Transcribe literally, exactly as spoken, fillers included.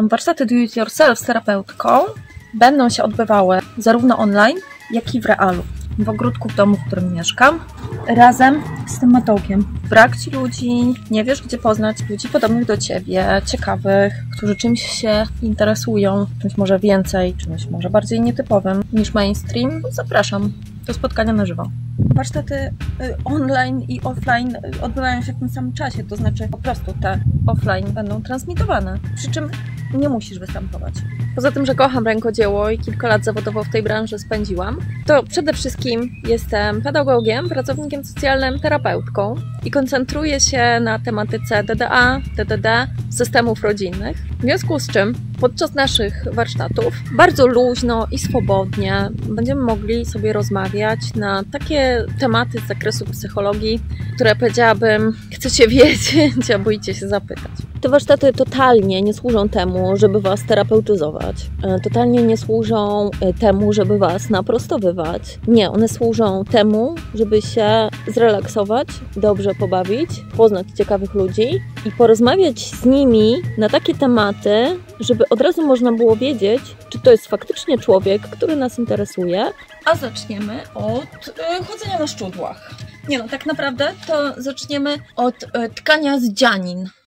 Warsztaty do it yourself z terapeutką będą się odbywały zarówno online, jak i w realu. W ogródku w domu, w którym mieszkam, razem z tym matołkiem. Brak ci ludzi, nie wiesz gdzie poznać ludzi podobnych do ciebie, ciekawych, którzy czymś się interesują, czymś może więcej, czymś może bardziej nietypowym niż mainstream. Zapraszam do spotkania na żywo. Warsztaty online i offline odbywają się w tym samym czasie, to znaczy po prostu te offline będą transmitowane, przy czym nie musisz występować. Poza tym, że kocham rękodzieło i kilka lat zawodowo w tej branży spędziłam, to przede wszystkim jestem pedagogiem, pracownikiem socjalnym, terapeutką i koncentruję się na tematyce D D A, D D D, systemów rodzinnych. W związku z czym podczas naszych warsztatów bardzo luźno i swobodnie będziemy mogli sobie rozmawiać na takie tematy z zakresu psychologii, które powiedziałabym, chcecie wiedzieć, a boicie się zapytać. Te warsztaty totalnie nie służą temu, żeby Was terapeutyzować. Totalnie nie służą temu, żeby Was naprostowywać. Nie, one służą temu, żeby się zrelaksować, dobrze pobawić, poznać ciekawych ludzi i porozmawiać z nimi na takie tematy, żeby od razu można było wiedzieć, czy to jest faktycznie człowiek, który nas interesuje. A zaczniemy od y, chodzenia na szczudłach. Nie no, tak naprawdę to zaczniemy od y, tkania z dzianin.